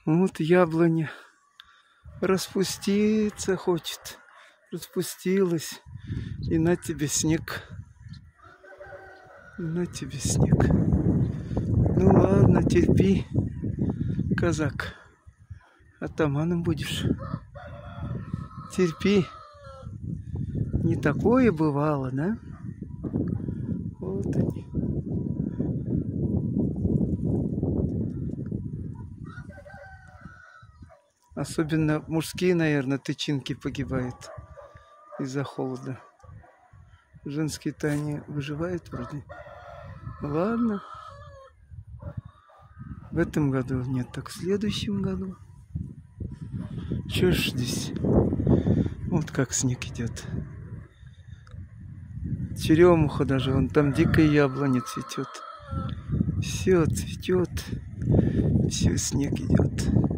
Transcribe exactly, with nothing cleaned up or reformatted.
Вот яблоня распуститься хочет. Распустилась. И на тебе снег. И на тебе снег. Ну ладно, терпи, казак. Атаманом будешь. Терпи. Не такое бывало, да? Вот они. Особенно мужские, наверное, тычинки погибают из-за холода. Женские-то они выживают вроде. Ладно. В этом году нет, так в следующем году. Че ж здесь? Вот как снег идет. Черемуха даже, вон там дикая яблоня цветет. Все цветет. Все, снег идет.